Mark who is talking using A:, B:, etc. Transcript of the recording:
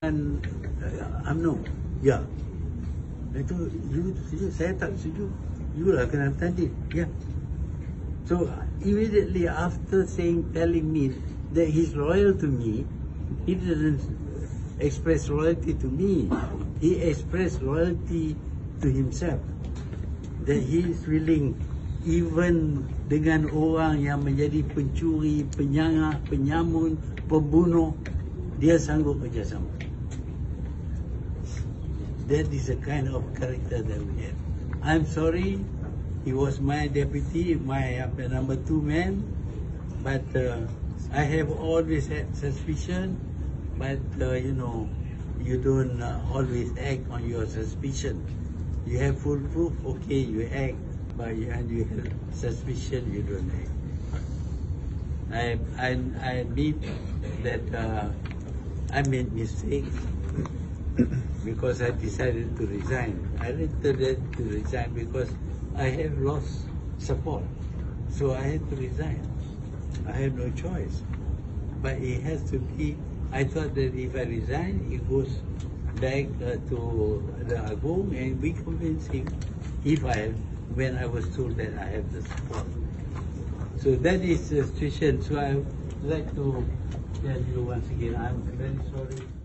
A: And UMNO, ya. Itu you setuju, saya tak setuju. You lah kena tanding, ya. So immediately after telling me that he's loyal to me, he didn't express loyalty to me. He expressed loyalty to himself. That he is willing, even dengan orang yang menjadi pencuri, penyangah, penyamun, pembunuh, dia sanggup bekerjasama. That is the kind of character that we have. I'm sorry, he was my deputy, my number 2 man, but I have always had suspicion, but you know, you don't always act on your suspicion. You have full proof, okay, you act, but and you have suspicion, you don't act. I admit that I made mistakes because I decided to resign. I decided to resign because I have lost support. So I had to resign. I had no choice. But it has to be, I thought that if I resign, it goes back to the Agong and we convince him when I was told that I have the support. So that is the situation. So I would like to tell you once again, I'm very sorry.